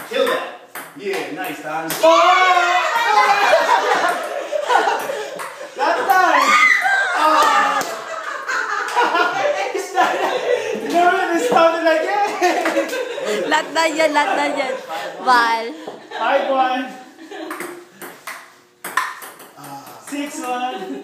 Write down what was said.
Kill that. Yeah, nice, Don. Last time! Never this time again! Lahat na yan. Val. 5-1. 6-1.